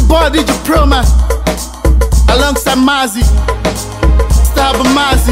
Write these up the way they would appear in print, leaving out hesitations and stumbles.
boy DJ Pro Man, alongside Mazzy, Stab Mazzy.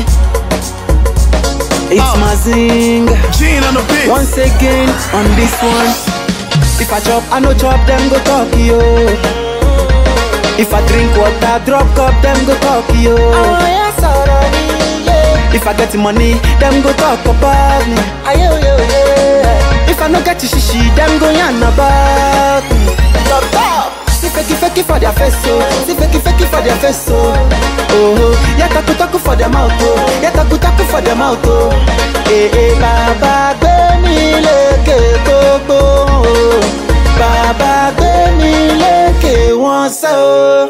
It's Mazing Gene on the beat. once again on this one. If I chop, I no chop, them go talk yo. If I drink water, drop cup, them go talk yo. Oh yes, already, yeah. If I get money, them go talk about me. Ayo, yo, yeah. If I no get shishi, them go yarn about me. Stop, stop. See fake for their face, so. See fake for their face, so. Oh, yeah, taku for their mouth, oh. Yeah, taku for their mouth, oh. Baba gbé mi lékè gbogbo. Baba gbé mi lékè wọ́n sẹ́ o.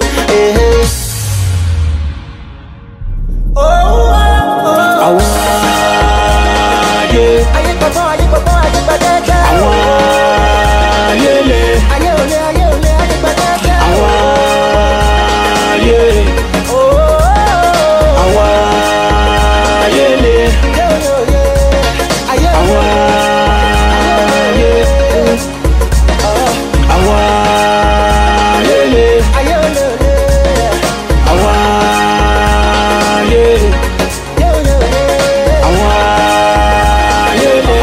Àwọn ayé. Ayé gbọ̀gbọ́n, ayé gbọ̀gbọ́n, ayé gbẹ̀dẹ́gbẹ́. Àwọn ayé lè. Ayé olé, ayé gbẹ̀dẹ́gbẹ́. Àwọn ayé. Àwọn ayé lè. Ayé Àwọn ayé. Àwọn ayé lè. ayé olé, olé. Àwọn ayé. Ayé olé, olé. Àwọn ayé lè.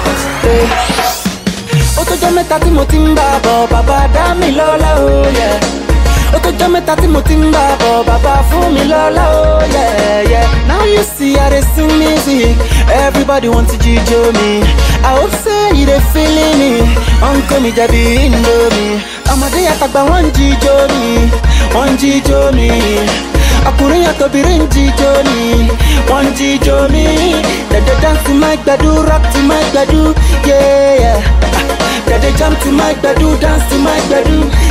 Ó tó jọ́ mẹ́ta tí mo ti ń bá bọ̀, bàbá dá mi lọ́lá o, yeah. Ó tó jọ́ mẹ́ta tí mo ti ń bá bọ̀, bàbá fún mi lọ́lá o, yeah, yeah. Now you see how they sing music, everybody want to jíjó mi. I hope say you dey feeling me, uncle mi jẹ̀bi Indomie. Ọmọdé àtàgbà wọ́n ń jíjó mi, wọ́n ń jíjó mi. Ọkùnrin àtòbìnrin ń jíjó mi, wọ́n ń jíjó mi. Dẹ̀dẹ̀ dance to my gbẹ̀du, rock to my gbẹ̀du, yeah, yeah. Dẹ̀dẹ̀ jump to my gbẹ̀du, dance to my gbẹ̀du,